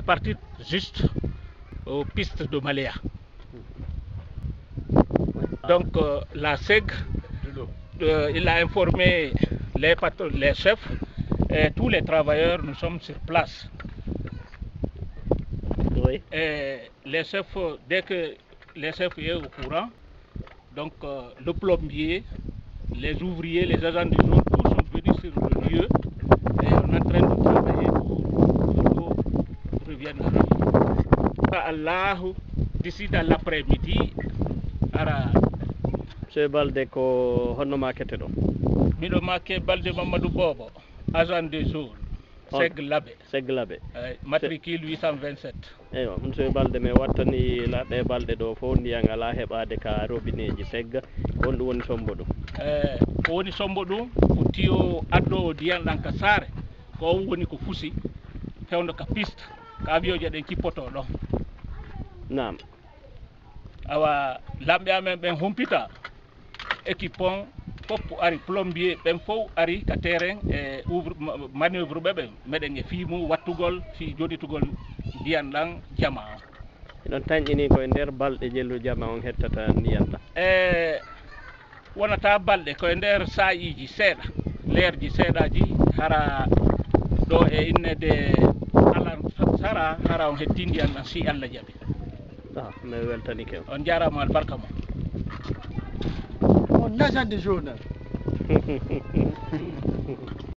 partir juste aux pistes de Maléa. Donc la SEG, il a informé les chefs et tous les travailleurs, nous sommes sur place. Oui. Et les chefs, dès que les chefs est au courant, donc le plombier, les ouvriers, les agents du zone, tous sont venus sur le lieu et on est en train de travailler pour que l'eau revienne à la vie. Allah, d'ici dans l'après-midi, Monsieur Balde ko honno makete ɗo? miɗo make Balde Mamadou Bobo, agent de zone, Seg Labé, matricule 827. eywa monsieur Balde mi wattani laɗɗe balɗe ɗo fof ndiyan ala heɓade ka robinet ji Seg, on ɗum woni sombo ɗum? Ko woni sombo ɗum ko tiyo addowo ndiyan ɗan ka saare, ko on woni ko fusi fewdo ka piste ka avion je ɗen kippoto ɗon. Naam. Awa lamɓe amen ɓen humpita équipe on fof ari, plombier ɓen fof ari ka terrain e manœuvre ɓe meɗen e fiimu wattugol fi joɗitugol ndiyan ɗan jama on. Ɗon tañƴini koye nder balɗe jellu jama on hettata ndiyan ɗan? Wonata balɗe koye nder sayiji seeɗa, leerji seeɗaji hara ɗo e innede alan sara hara on hetti ndiyan ɗan si Allah jaɓi. Mi weltanike on jarama albarka mo. On agent de jaune.